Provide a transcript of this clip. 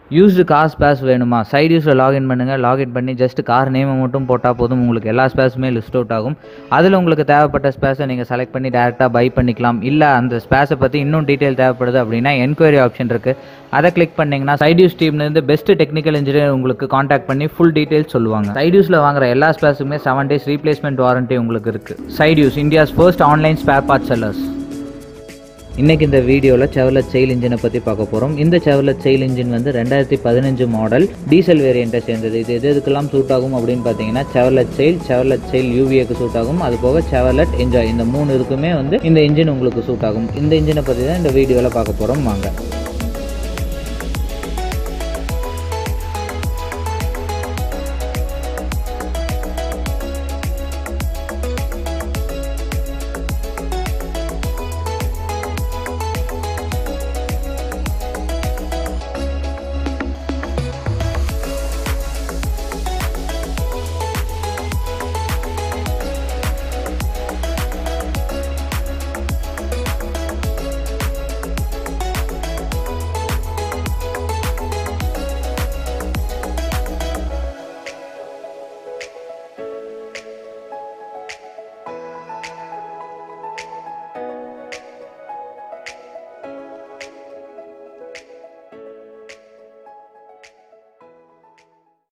Used car spares வேணுமா, site யூஸில் login பண்ணுங்கள். லாகின் பண்ணி ஜஸ்ட் கார் நேமை மட்டும் போட்டால் போதும், உங்களுக்கு எல்லா ஸ்பேர்ஸுமே லிஸ்ட் அவுட் ஆகும். அதில் உங்களுக்கு தேவைப்பட்ட ஸ்பேர்ஸை நீங்கள் செலக்ட் பண்ணி டேரெக்டாக பை பண்ணிக்கலாம். இல்லை அந்த ஸ்பேர்ஸை பற்றி இன்னும் டீட்டெயில் தேவைப்படுது அப்படின்னா என்கொயரி ஆப்ஷன் இருக்குது, அதை கிளிக் பண்ணிங்கன்னா சைட் யூஸ் டீம்லேருந்து பெஸ்ட் டெக்னிக்கல் இன்ஜினியர் உங்களுக்கு காண்டாக்ட் பண்ணி ஃபுல் டீட்டெயில்ஸ் சொல்லுவாங்க. சைட் யூஸில் வாங்குற எல்லா ஸ்பேர்ஸுமே 7 days ரீப்ளேஸ்மெண்ட் வாரண்ட்டி உங்களுக்கு இருக்குது. Site use India's first online spare parts sellers. இன்றைக்கி இந்த வீடியோவில் செவர்லெட் செயில் இன்ஜினை பற்றி பார்க்க போகிறோம். இந்த செவர்லெட் செயில் இன்ஜின் வந்து 2015 மாடல் டீசல் வேரியண்ட்டை சேர்ந்தது. இது எதுக்கெல்லாம் சூட் ஆகும் அப்படின்னு பார்த்தீங்கன்னா செவர்லெட் செயில் யூவிஏக்கு சூட் ஆகும். அது போக செவர்லெட் என்ஜாய், இந்த 3 இதுக்குமே வந்து இந்த இன்ஜின் உங்களுக்கு சூட் ஆகும். இந்த இன்ஜினை பற்றி தான் இந்த வீடியோவில் பார்க்க போகிறோம். வாங்க.